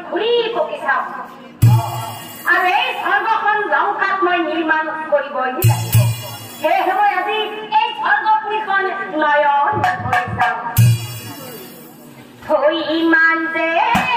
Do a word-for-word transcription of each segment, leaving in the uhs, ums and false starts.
ঘূৰি পকি চাওঁ আৰু এই স্বৰ্গখন লংকাত মই নিৰ্মাণ কৰিবই লাগিব সেয়েহে মই আজি এই স্বৰ্গপুৰীখন নয়ন কৰি চাওঁ থৈ ইমান যে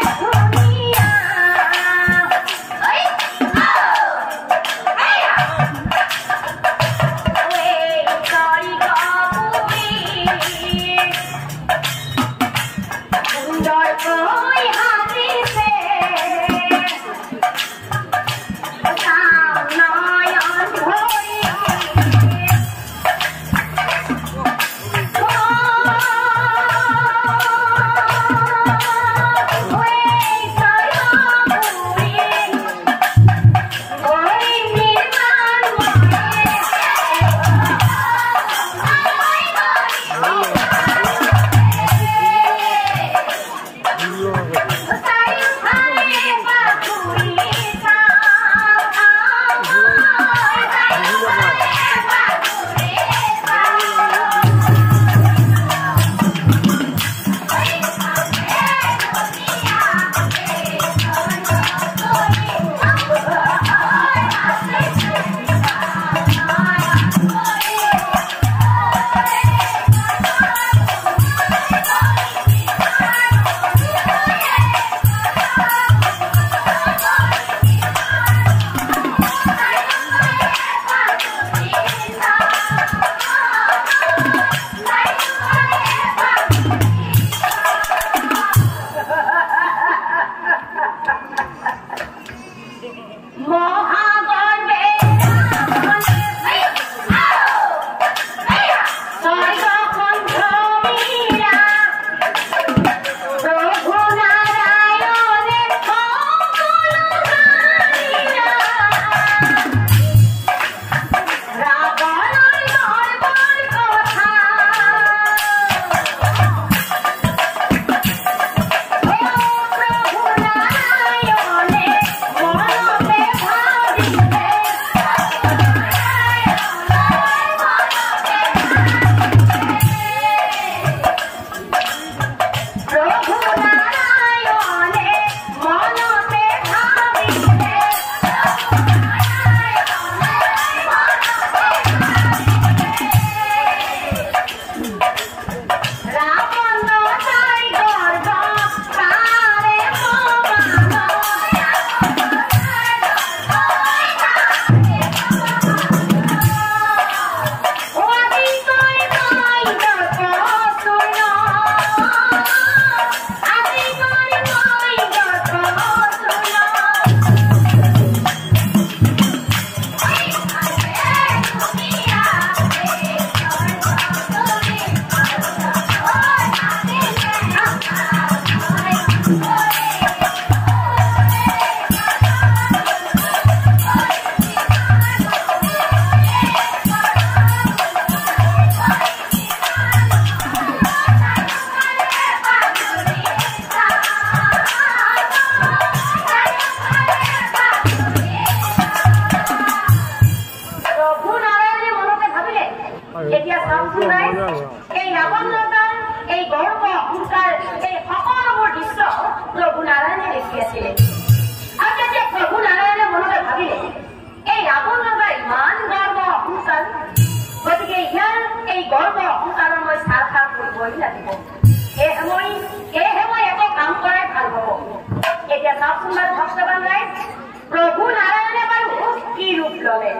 প্ৰভু নাৰায়ণে বাৰু কি ৰূপ ললে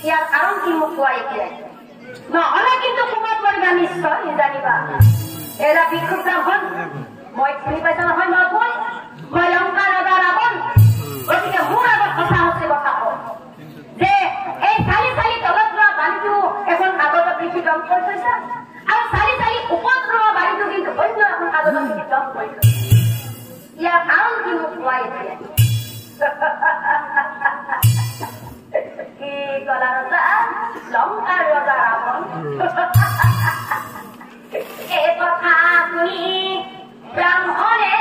ইয়াৰ কাৰণ কি মোক কোৱা এতিয়া নহ'লে কিন্তু কোমত পৰিবা নিশ্চয় জানিবা এৰা ভিক্ষুক ব্ৰাহ্মণ মই শুনি পাইছা নহয় মই কৈ মই লংকা ৰজা ৰাৱণ গতিকে মোৰ আগত কথা হৈছে কথা কওঁ যে এই চালি চালি তলত লোৱা বালিটো এখন কাগজত লিখি দম কৰি থৈছা আৰু চালি চালি ওপৰত লোৱা বালিটো কিন্তু অন্য এখন কাগজত লিখি দম কৰি থৈছা ইয়াৰ কাৰণ কি মোক কোৱা এতিয়া কি কলা ৰজা লংকাৰ ৰজা ৰাৱণ এই কথা শুনি ব্ৰাহ্মণে